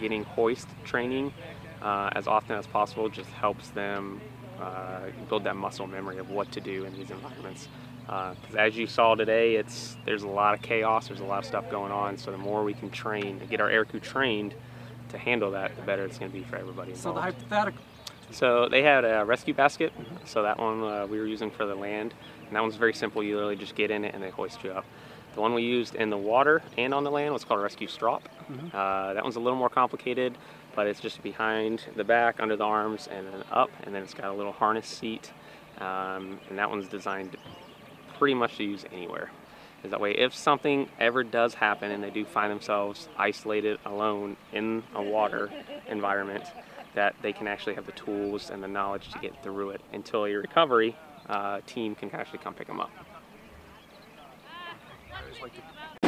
getting hoist training as often as possible just helps them build that muscle memory of what to do in these environments. Because as you saw today, there's a lot of chaos, there's a lot of stuff going on, so the more we can train, get our air crew trained to handle that, the better it's going to be for everybody involved. So the hypothetical. So they had a rescue basket, so that one we were using for the land, and that one's very simple. You literally just get in it and they hoist you up. The one we used in the water and on the land was called a rescue strop. That one's a little more complicated, but it's just behind the back, under the arms, and then up, and then it's got a little harness seat, and that one's designed pretty much to use anywhere. Is that way, if something ever does happen and they do find themselves isolated, alone in a water environment, that they can actually have the tools and the knowledge to get through it until a recovery team can actually come pick them up.